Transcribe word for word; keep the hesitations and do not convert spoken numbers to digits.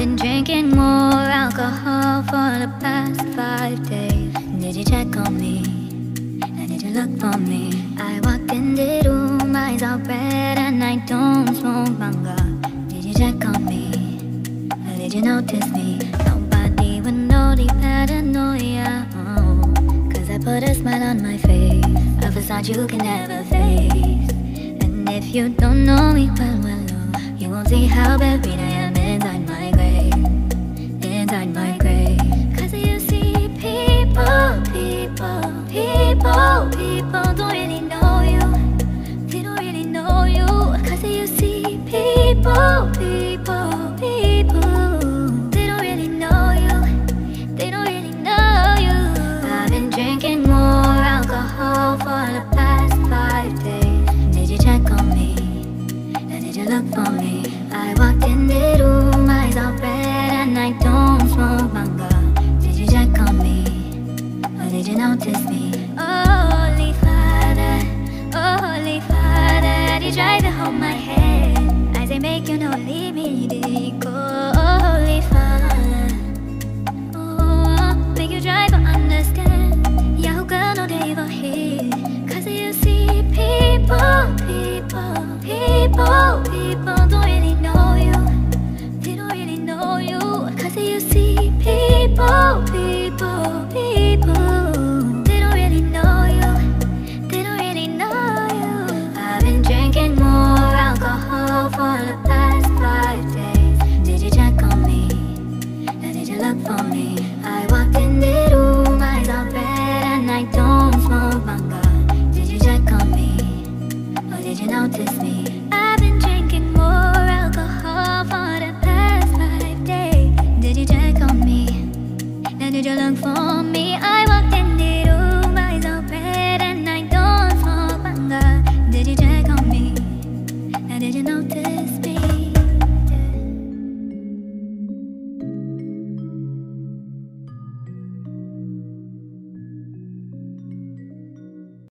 been drinking more alcohol for the past five days. Did you check on me? Now did you look for me? I walked in the room, eyes all red, and I don't smoke banga. Did you check on me? Or did you notice me? Nobody would know the paranoia, oh, cause I put a smile on my face, a facade you can never face. And if you don't know me well, well, oh, you won't see how buried I am inside my grave, inside my grave. Cause you see people, people, people, people don't really know you. They don't really know you. Cause you see people, people, people, they don't really know you. They don't really know you. I've been drinking more alcohol for the past five days. Did you check on me? Now did you look for me? I walked in the room, eyes all red, and I don't smoke banga. Did you check on me? Or did you notice me? Oh, Holy Father, oh, Holy Father, you drive it home my head. I say make you know, leave me, did go. Oh, Holy Father, oh, make you drive to understand. Yeah, who gonna know they were here? Cause you see people, people, people, people don't